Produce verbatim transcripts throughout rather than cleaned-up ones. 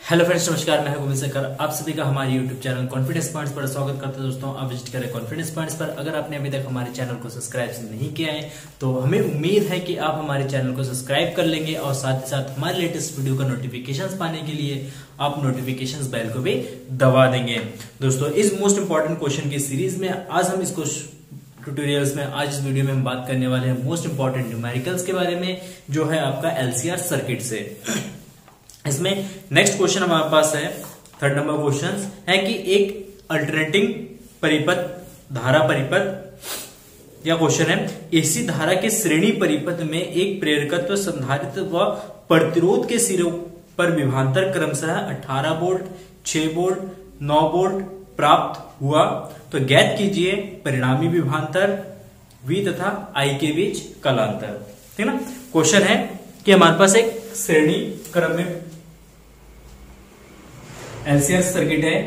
Hello friends, नमस्कार। मैं हूं गोविंद शेखर। आप सभी का हमारे यूट्यूब चैनल कॉन्फिडेंस पॉइंट्स पर स्वागत करते हैं। दोस्तों, आप विजिट करें कॉन्फिडेंस पॉइंट्स पर। अगर आपने अभी तक हमारे चैनल को सब्सक्राइब नहीं किया है तो हमें उम्मीद है कि आप हमारे चैनल को सब्सक्राइब कर लेंगे और साथ ही साथ हमारे लेटेस्ट वीडियो का नोटिफिकेशन पाने के लिए आप नोटिफिकेशन बेल को भी दबा देंगे। दोस्तों, इस मोस्ट इंपॉर्टेंट क्वेश्चन की सीरीज में आज हम इसको ट्यूटोरियल्स में आज इस वीडियो में हम बात करने वाले हैं मोस्ट इंपॉर्टेंट न्यूमेरिकल्स के बारे में, जो है आपका एलसीआर सर्किट से। इसमें नेक्स्ट क्वेश्चन हमारे पास है, थर्ड नंबर क्वेश्चन है कि एक अल्टरनेटिंग परिपथ धारा परिपथ या क्वेश्चन है, एसी धारा के श्रेणी परिपथ में एक प्रेरकत्व, संधारित्र व प्रतिरोध के सिरों पर विभवांतर क्रमशः अठारह वोल्ट, छह वोल्ट, नौ वोल्ट प्राप्त हुआ तो ज्ञात कीजिए परिणामी विभवांतर V तथा I के बीच कालांतर। ठीक है ना। क्वेश्चन है कि हमारे पास एक श्रेणी क्रम में एलसीआर सर्किट है।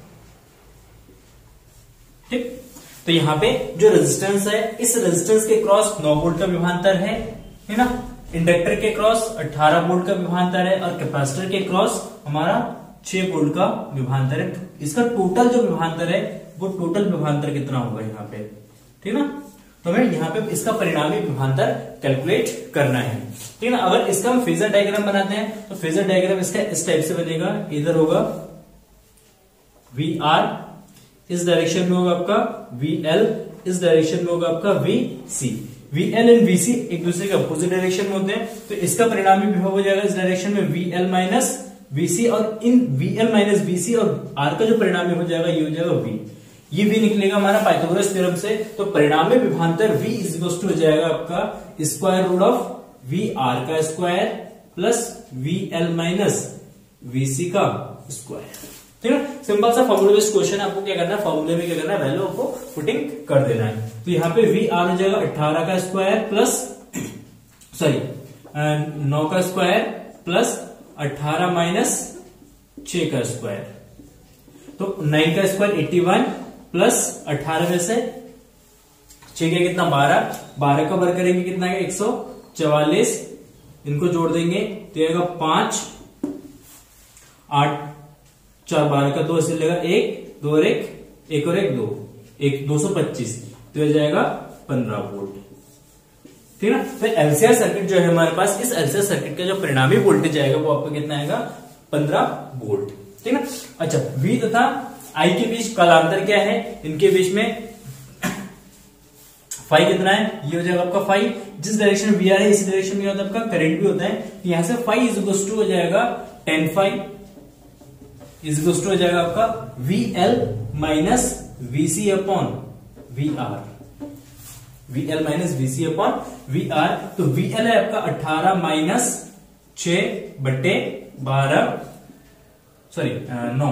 ठीक, तो यहां पे जो रेजिस्टेंस है, इस रेजिस्टेंस के क्रॉस नौ वोल्ट का विभवांतर है है ना। इंडक्टर के क्रॉस अठारह वोल्ट का विभवांतर है और कैपेसिटर के क्रॉस हमारा छह वोल्ट का विभवांतर है। इसका टोटल जो विभवांतर है वो टोटल विभवांतर कितना होगा यहाँ पे, ठीक ना। तो हमें यहाँ पे इसका परिणामी विभवांतर कैलकुलेट करना है। ठीक है ना। अगर इसका हम फेजर डायग्राम बनाते हैं तो फेजर डायग्राम इसका इस टाइप से बनेगा। इधर होगा वी आर, इस डायरेक्शन में होगा आपका वी एल, इस डायरेक्शन में होगा आपका V C. V L and V C एक दूसरे के अपोजिट डायरेक्शन में होते हैं, तो इसका परिणामी विभव हो जाएगा इस डायरेक्शन में V L minus V C, और इन V L minus V C और आर का जो परिणामी हो जाएगा ये हो जाएगा वी। ये v निकलेगा हमारा पाइथागोरस थ्योरम से। तो परिणामी विभवांतर v इज इक्वल टू हो जाएगा आपका square root of V R का square plus V L minus V C का स्क्वायर। ठीक है। सिंपल सा फॉर्मूला बेस्ड क्वेश्चन है। आपको क्या करना है, फॉर्मूले में क्या करना है, वैल्यू आपको पुटिंग कर देना है। तो यहाँ पे वी आर हो जाएगा अठारह का स्क्वायर प्लस सॉरी नौ का स्क्वायर प्लस अठारह माइनस छह का स्क्वायर, तो नाइन का स्क्वायर एट्टी वन प्लस अठारह में से छह का कितना बारह, बारह का वर्ग करेंगे कितना है एक सौ चवालीस, इनको जोड़ देंगे तो आएगा पांच, आठ चार बारह का दो, ऐसे लगेगा एक दो और एक एक और एक दो, एक दो सौ पच्चीस, तो यह जाएगा पंद्रह वोल्ट। ठीक है ना। तो एलसीआर सर्किट जो है हमारे पास, इस एलसीआर सर्किट का जो परिणामी वोल्टेज आएगा वो आपको कितना आएगा, पंद्रह वोल्ट। ठीक है ना। अच्छा, V तथा I के बीच कालांतर क्या है, इनके बीच में फाई कितना है, ये हो जाएगा आपका फाई। जिस डायरेक्शन में वी आर है इस डायरेक्शन में होता है आपका करंट भी होता है, तो यहां से फाई इज इक्वल टू हो जाएगा tan phi is equal to हो जाएगा आपका V L minus V C upon V R, V L minus V C upon V R. तो वी एल है आपका अठारह माइनस छह बट्टे बारह, सॉरी नौ,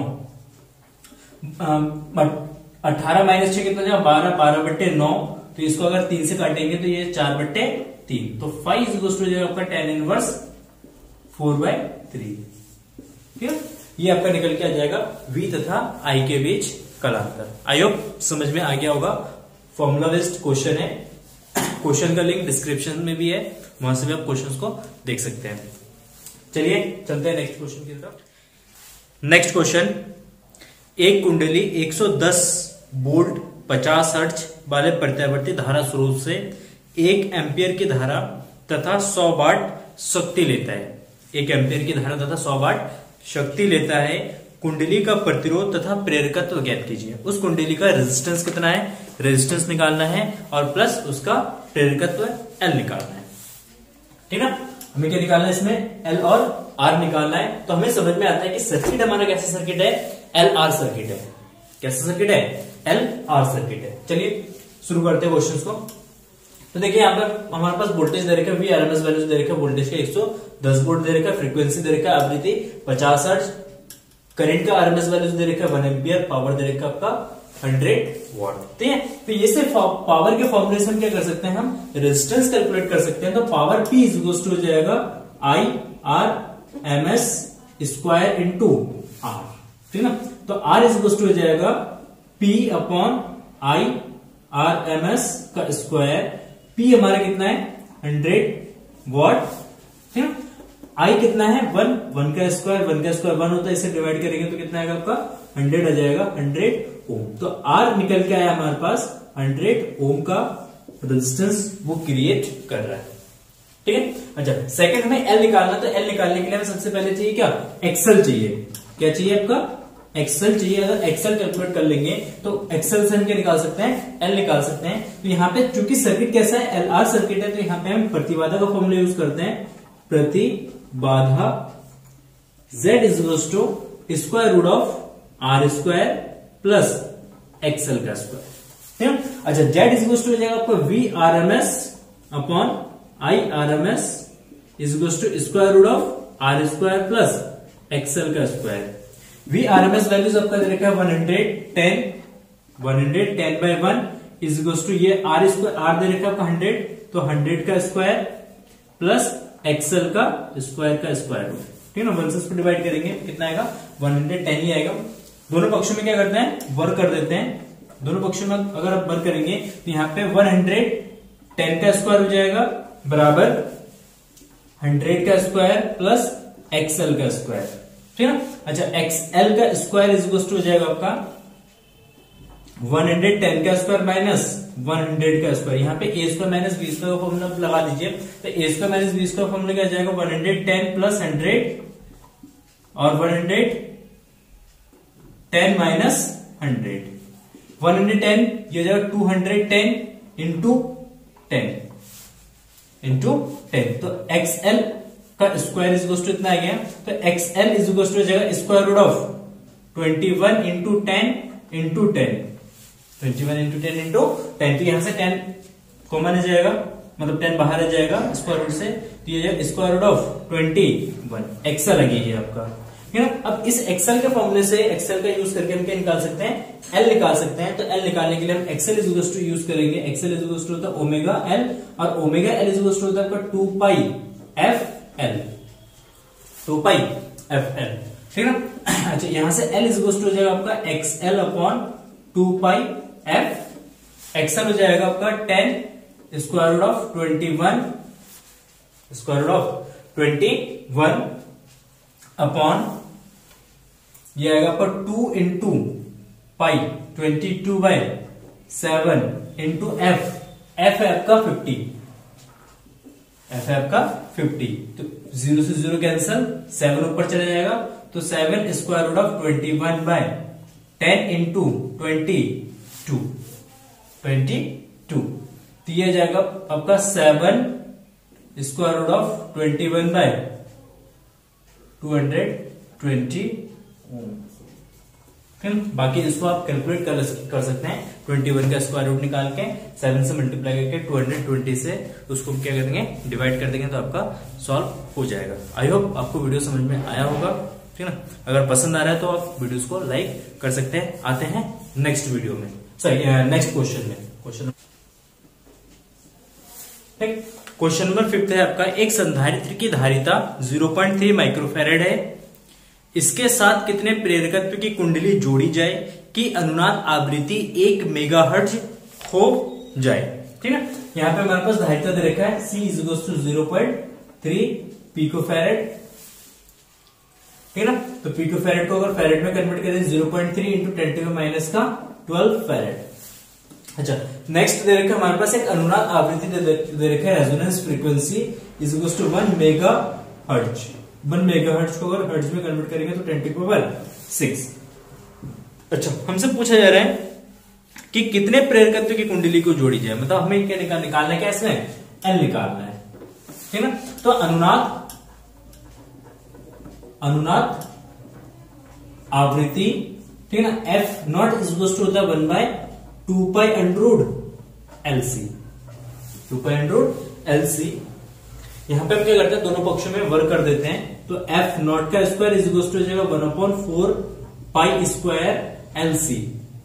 अठारह माइनस छह कितना जाएगा बारह, बारह बट्टे नौ, तो इसको अगर तीन से काटेंगे तो ये चार बट्टे तीन, तो फाइव इज इक्वल टू जाएगा आपका tan inverse four by three. ठीक है। ये आपका निकल के आ जाएगा V तथा I के बीच कालांतर। आई होप समझ में आ गया होगा। फॉर्मूला बेस्ड क्वेश्चन है। क्वेश्चन का लिंक डिस्क्रिप्शन में भी है, वहां से भी आप क्वेश्चन को देख सकते हैं। चलिए चलते हैं नेक्स्ट क्वेश्चन की तरफ। नेक्स्ट क्वेश्चन, एक कुंडली एक सौ दस वोल्ट पचास हर्ट्ज वाले प्रत्यावर्ती धारा स्रोत से एक एम्पियर की धारा तथा सौ वाट शक्ति लेता है। एक एम्पियर की धारा तथा सौ वाट शक्ति लेता है। कुंडली का प्रतिरोध तथा प्रेरकत्व ज्ञात कीजिए। उस कुंडली का रेजिस्टेंस कितना है, रेजिस्टेंस निकालना है और प्लस उसका प्रेरकत्व L निकालना है। ठीक है। हमें क्या निकालना है, इसमें L और R निकालना है। तो हमें समझ में आता है कि सर्किट हमारा कैसा सर्किट है, एल आर सर्किट है। कैसा सर्किट है, एल आर सर्किट है। चलिए शुरू करते हैं क्वेश्चंस को। तो देखिए यहाँ पर हमारे पास वोल्टेज दे रखा है, वी आरएमएस वैल्यू दे रखा है, वोल्टेज का एक सौ दस वोल्ट दे रखा है, फ्रीक्वेंसी दे रखा है आवृत्ति पचास हर्ट्ज, करंट का आरएमएस वैल्यू दे रखा है वन एम्पियर, पावर दे रखा है आपका हंड्रेड वॉट। ठीक है। तो ये से पावर के फॉर्मुलेशन क्या कर सकते हैं, हम रेजिस्टेंस कैलकुलेट कर सकते हैं। तो power P is equal to हो जाएगा I R M S square into R. ठीक है ना। तो R इज इक्वल टू हो जाएगा P upon I R M S का स्क्वायर। P हमारा कितना है, हंड्रेड वॉट। ठीक है। आई कितना है वन, वन का स्क्वायर, वन का स्क्वायर वन होता है, इसे डिवाइड करेंगे तो कितना आएगा आपका हंड्रेड आ जाएगा, हंड्रेड ओम। तो आर निकल के आया हमारे पास हंड्रेड ओम का रेजिस्टेंस वो क्रिएट कर रहा है। ठीक है। अच्छा सेकंड में एल निकालना, तो एल निकालने के लिए हमें सबसे पहले चाहिए क्या, एक्सेल चाहिए। क्या चाहिए आपका, एक्सेल चाहिए। अगर एक्सेल कैलकुलेट कर लेंगे तो एक्सेल से हम क्या निकाल सकते हैं, एल निकाल सकते हैं। तो यहाँ पे चूंकि सर्किट कैसा है, एल आर सर्किट है, तो यहाँ पे हम प्रतिबाधा का फॉर्मूला यूज करते हैं, प्रतिबाधा Z is equals to square root of R square plus XL का स्क्वायर। ठीक है। अच्छा Z इज इक्वल्स टू हो जाएगा आपका V R M S upon I R M S is equals to square root of R square plus XL का square. V R M S values आपका दे रखा है one hundred ten, one hundred ten by one is equals to ये R square, R दे रखा है आपका हंड्रेड, तो हंड्रेड का स्क्वायर प्लस एक्सएल का स्क्वायर का स्क्वायर रूट। ठीक है ना, वन से इसको डिवाइड करेंगे कितना आएगा, वन हंड्रेड टेन ही आएगा। दोनों पक्षों में क्या करते हैं, वर्क कर देते हैं। दोनों पक्षों में अगर आप वर्क करेंगे तो यहाँ पे वन हंड्रेड टेन का स्क्वायर हो जाएगा बराबर हंड्रेड का स्क्वायर प्लस एक्सएल का स्क्वायर। ठीक है ना। अच्छा एक्सएल का स्क्वायर इज इक्वल टू हो जाएगा आपका वन हंड्रेड टेन का स्क्वायर माइनस वन हंड्रेड का स्क्वायर। यहाँ पे A square minus B square का फॉर्मूला लगा दीजिए, तो A square minus B square formula क्या जाएगा, one hundred ten plus hundred और one hundred ten minus hundred, one hundred ten ये हो जाएगा two hundred ten into ten into ten. तो एक्सएल का स्क्वायर इज इक्वल टू इतना आ गया, तो एक्सएल इज इक्वल टू हो जाएगा square root of twenty one into ten into ten, twenty one into ten into ten. तो यहां से टेन कॉमन आ जाएगा, मतलब टेन बाहर आ जाएगा स्क्वायर रूट से, तो ये square root of twenty one XL लगी है आपका। ठीक है ना। अब इस एक्सेल के फॉर्मूले से एक्सेल का यूज करके हम क्या निकाल सकते हैं, एल निकाल सकते हैं। तो एल निकालने के लिए हम XL is equal to use करेंगे, एक्सेल इज इक्वल टू होता है ओमेगा एल, और omega L is equal to होता है आपका two pi F L, two pi F L. ठीक है ना। अच्छा यहां से एल इज इक्वल टू हो जाएगा आपका X L upon two pi F, XL हो जाएगा आपका ten square root of twenty one square root of twenty one upon ये आएगा आपका two into pi twenty two by seven into F, F है आपका फिफ्टी, एफ है आपका फिफ्टी। तो जीरो से जीरो कैंसल, सेवन ऊपर चला जाएगा, तो seven square root of twenty one by ten into twenty two, twenty two. तो ये जाएगा आपका seven square root of twenty one by two hundred twenty. बाकी इसको आप कैलकुलेट कर, कर सकते हैं, ट्वेंटी वन का स्क्वायर रूट निकाल के सेवन से मल्टीप्लाई करके टू हंड्रेड ट्वेंटी से उसको क्या करेंगे, डिवाइड कर देंगे, तो आपका सॉल्व हो जाएगा। आई होप आपको वीडियो समझ में आया होगा। ठीक है ना। अगर पसंद आ रहा है तो आप वीडियोस को लाइक कर सकते हैं। आते हैं नेक्स्ट वीडियो में, सॉरी नेक्स्ट क्वेश्चन में। क्वेश्चन क्वेश्चन नंबर फिफ्थ है आपका, एक संधारित्र की धारिता ज़ीरो पॉइंट थ्री माइक्रोफैरेड है, इसके साथ कितने प्रेरकत्व की कुंडली जोड़ी जाए कि अनुनाद आवृत्ति एक मेगाहर्ट्ज हो जाए। ठीक है। यहाँ पे हमारे पास धारिता दे रखा है C is equal to zero point three picofarad. ठीक है ना। तो पिकोफैरेड को अगर फैरेड में कन्वर्ट करें zero point three into ten to minus का ट्वेल्व फैरेड। अच्छा नेक्स्ट दे रखा है हमारे पास एक अनुनाद आवृत्ति दे रखा है, resonance frequency is equal to one megahertz. One megahertz को अगर हर्ट्ज में कन्वर्ट करेंगे तो टेन टू पावर सिक्स। अच्छा हमसे पूछा जा रहा है कि कितने प्रेरकत्व की कुंडली को जोड़ी जाए, मतलब हमें क्या निकाल निकालना है, क्या इसमें एल निकालना है। ठीक है ना। तो अनुनाद अनुनाद आवृत्ति, ठीक है ना, F naught is equal to होता है one by two pi under root L C, two pi under root L C. यहां पे हम क्या करते हैं, दोनों पक्षों में वर्क कर देते हैं, तो एफ नॉट का स्क्वायर इज इक्वल टू हो जाएगा one upon four pi square L C,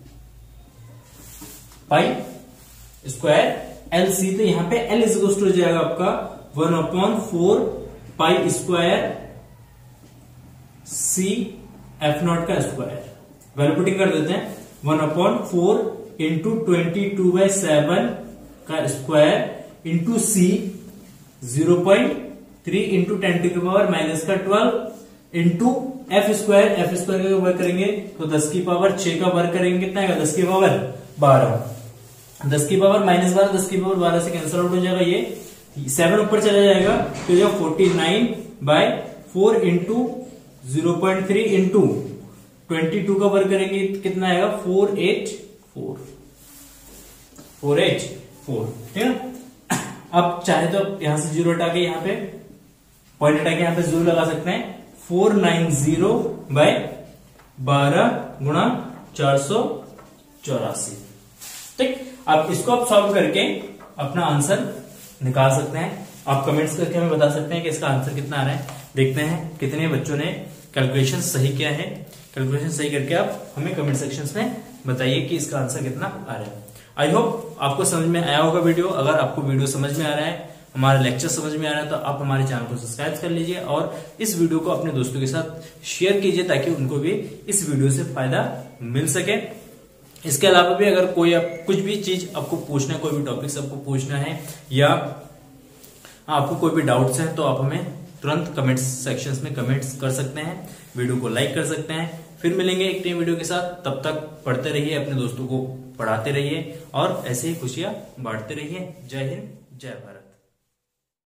pi square L C. तो यहां पे एल इज इक्वल टू हो जाएगा आपका one upon four pi square C F not का स्क्वायर। वैल्यू पुटिंग कर देते हैं, one upon four into twenty two by seven का square into C zero point three into ten to की power minus का twelve into F square, F square का वर्ग करेंगे तो दस की पावर छह का वर्ग करेंगे, कितना आएगा दस की पावर बारह, दस की पावर माइनस बारह, दस की पावर बारह से कैंसिल आउट हो जाएगा, ये सेवन ऊपर चला जाएगा तो ये forty nine by four into zero point three into twenty two का वर्ग करेंगे कितना आएगा four eight four, four eight four, ठीक है। अब चाहे तो यहां से जीरो हटा के यहाँ पे पॉइंट हटा के यहाँ पे जीरो लगा सकते हैं, फोर नाइन जीरो बाय बारह गुणा चार सौ चौरासी, ठीक। अब इसको आप सॉल्व करके अपना आंसर निकाल सकते हैं। आप कमेंट्स करके हमें बता सकते हैं कि इसका आंसर कितना आ रहा है। देखते हैं कितने बच्चों ने कैलकुलेशन सही किया है। कैलकुलेशन सही करके आप हमें कमेंट सेक्शन में बताइए कि इसका आंसर कितना आ रहा है। आई होप आपको समझ में आया होगा वीडियो। अगर आपको वीडियो समझ में आ रहा है, हमारा लेक्चर समझ में आ रहा है, तो आप हमारे चैनल को सब्सक्राइब कर लीजिए और इस वीडियो को अपने दोस्तों के साथ शेयर कीजिए ताकि उनको भी इस वीडियो से फायदा मिल सके। इसके अलावा भी अगर कोई आप कुछ भी चीज आपको पूछना है, कोई भी टॉपिक्स आपको पूछना है या आपको कोई भी डाउट्स है तो आप हमें तुरंत कमेंट्स सेक्शंस में कमेंट्स कर सकते हैं, वीडियो को लाइक कर सकते हैं। फिर मिलेंगे एक नई वीडियो के साथ, तब तक पढ़ते रहिए, अपने दोस्तों को पढ़ाते रहिए और ऐसे ही खुशियां बांटते रहिए। जय हिंद, जय भारत।